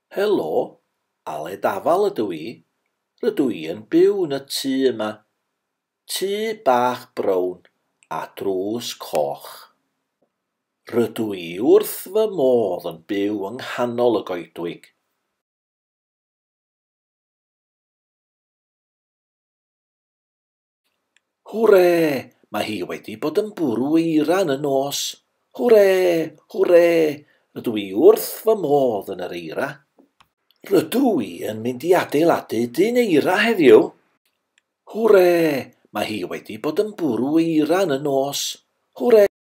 Helo, Aled Afal ydw i. Rydw i yn byw yn y tŷ yma. Tŷ bach brown a drws coch. Rydw i wrth fy modd yn byw yng nghanol y goedwig. Hwre! Mae hi wedi bod yn bwrw eira yn y nos. Hwre! Hwre! Rydw i wrth fy modd yn yr eira. Rydw i yn mynd i adeiladu dyn eira heddiw. Hwre! Mae hi wedi bod yn bwrw eira yn y nos. Hwre!